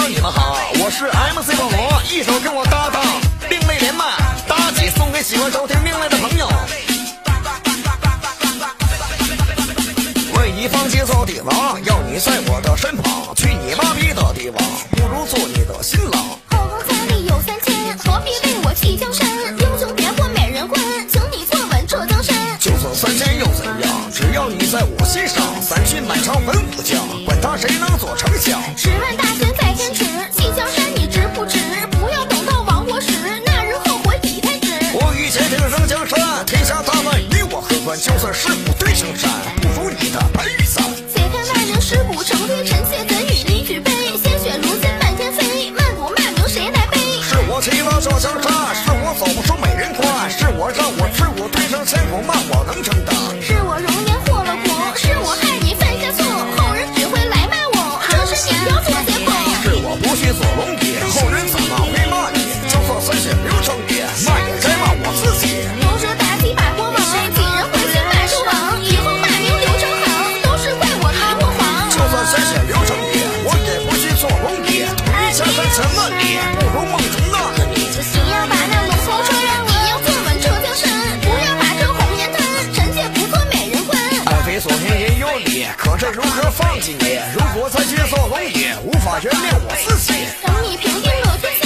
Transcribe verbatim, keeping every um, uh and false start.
友你们好，我是 M C 保罗，一首跟我搭档，另类连麦，妲己送给喜欢收听另类的朋友。为你放节奏的王，要你在我的身旁，去你妈逼的地方，不如做你的新郎。 后宫佳丽有三千，何必为我弃江山？英雄别过美人关，请你坐稳这江山。 就算三千又怎样？只要你在我心上，三军满朝文武将，管他谁能做丞相。 十万大军在天池，弃江山你值不值？不要等到亡国时，那日后悔已太迟。 我欲且听生江山，天下大乱与我何关？就算师傅对青山，不如你的白玉伞。 且看万名尸骨成堆，臣妾怎与你举杯？鲜血如今漫天飞，万古骂名谁来背？ 是我起了这江山，是我走不出美人关，是我让我耻我对上千古骂我能承担。 是我容颜祸了国，是我害你犯下错，后人只会来骂我，这是你不要做借口。 是我不去做龙爷，后人怎么会骂你？就算三血流成也，骂也该骂我自己。 刘哲妲己把国亡，几人回心骂纣王，以后骂名刘成行，都是怪我太过狂。 就算三血流成也，我也不去做龙爷，统一江山千万里，不如梦中那个你。 你要把那龙头穿，你要坐稳这江山，不要把这红颜贪，臣妾不做美人关。 爱妃所听也有理，可这如何放弃你？如果再去做龙爷，无法原谅我自己。 等你平定了天